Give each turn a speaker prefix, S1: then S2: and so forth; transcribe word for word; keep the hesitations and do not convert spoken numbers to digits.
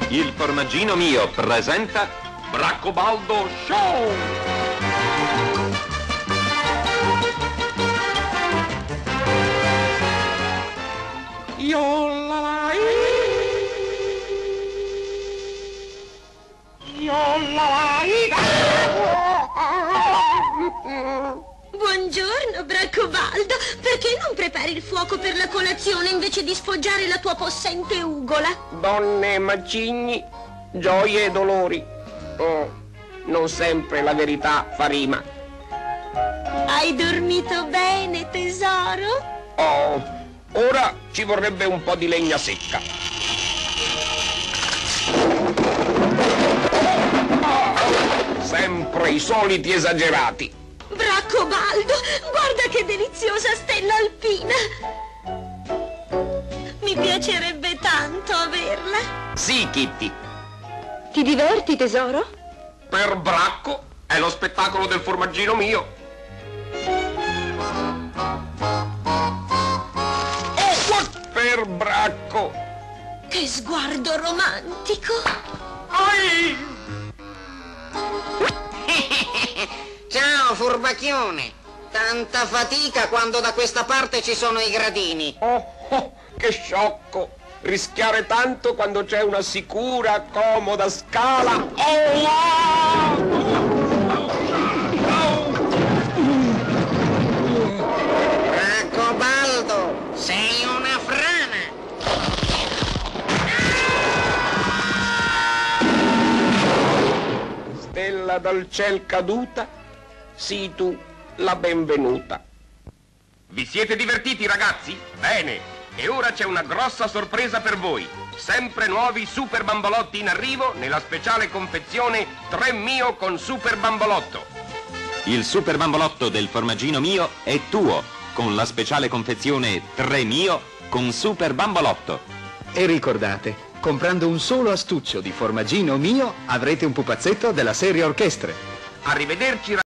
S1: Il Formaggino Mio presenta Braccobaldo Show! Io la la Io la la
S2: Buongiorno, Braccobaldo. Perché non prepari il fuoco per la colazione invece di sfoggiare la tua possente ugola?
S3: Donne macigni, gioie e dolori. Oh, non sempre la verità fa rima.
S2: Hai dormito bene, tesoro?
S3: Oh, ora ci vorrebbe un po' di legna secca. Sempre i soliti esagerati.
S2: Braccobaldo, guarda che deliziosa stella alpina! Mi piacerebbe tanto averla.
S3: Sì, Kitty.
S2: Ti diverti, tesoro?
S3: Per Bracco è lo spettacolo del Formaggino Mio. Oh, per Bracco!
S2: Che sguardo romantico!
S3: Ai!
S4: Ciao, furbacchione! Tanta fatica quando da questa parte ci sono i gradini.
S3: Oh, oh, che sciocco! Rischiare tanto quando c'è una sicura, comoda scala. Oh, ah!
S4: Braccobaldo, sei una frana!
S3: Stella dal ciel caduta, sii tu la benvenuta.
S1: Vi siete divertiti, ragazzi? Bene! E ora c'è una grossa sorpresa per voi. Sempre nuovi super bambolotti in arrivo nella speciale confezione tre Mio con Super Bambolotto. Il Super Bambolotto del Formaggino Mio è tuo, con la speciale confezione tre Mio con Super Bambolotto.
S5: E ricordate, comprando un solo astuccio di Formaggino Mio avrete un pupazzetto della serie Orchestre.
S1: Arrivederci, ragazzi.